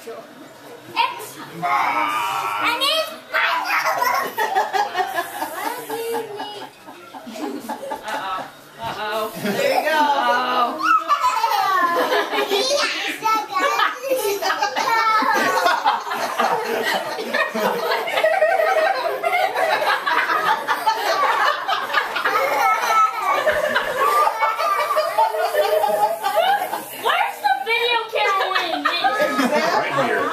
I need Uh-oh. There you go. Where's the video camera when it needs? Right here.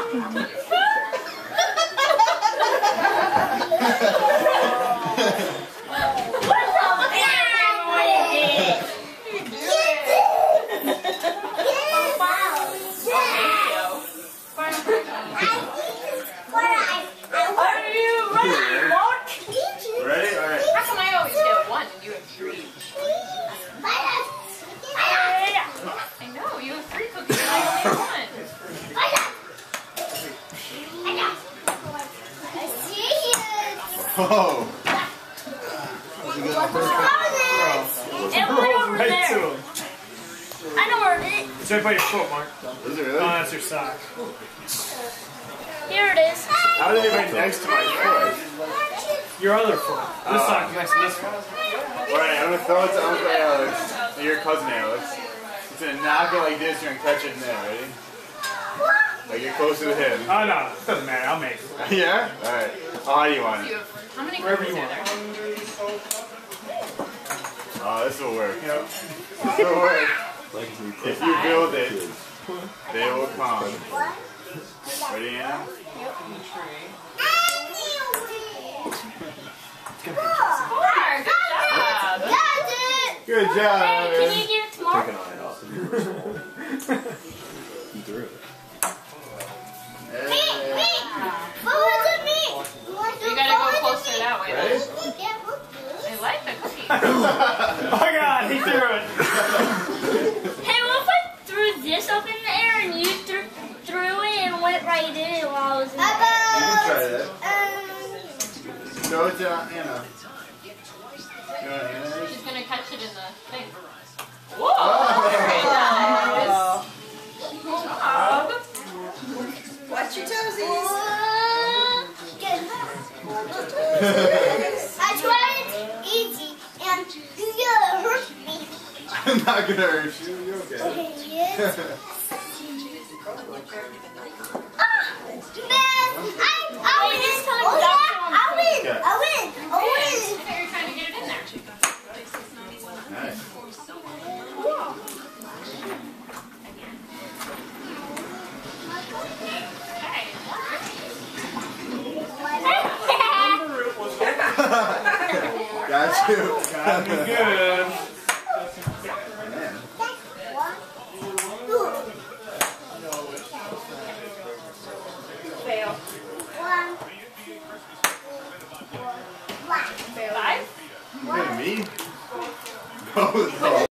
Ready? All right. How come I always get 1 and you have 3? I know, you have 3 cookies and I only have 1. Oh. It went over Right there. to him. I know where it is. It's right by your foot, Mark. Is it Oh, really? that's your sock. Here it is. How did it right next to my foot? Your other foot. This sock is next to this foot. Alright, I'm gonna throw it to Uncle Alex, your cousin Alex. He's gonna knock it like this, you're gonna catch it in there, ready? Like you're closer to him. Oh, no. It doesn't matter. I'll make it. Yeah? Alright. How high do you want You it? have, how many Wherever cookies you are want. there? Oh, this will work. Yep. This will work. If you build it, they will come. Ready, Anna? Good job. Can you give it to Mark? You gotta go closer that way. Ready? I like the cookie. Oh, God. He threw it. Hey, what if I threw this up in the air and you threw it and went right in it while I was in the air? You can try that. Throw it to Anna. You want Anna? She's gonna catch it in the thing. Whoa! Very nice. Good job. Watch your toesies. I tried it easy and you're gonna hurt me. I'm not gonna hurt you. You're okay. Yes. I win! I thought you were trying to get it in there. Nice. Got you. Gotta be good. Man. Fail. 5? You kidding me? Oh, no.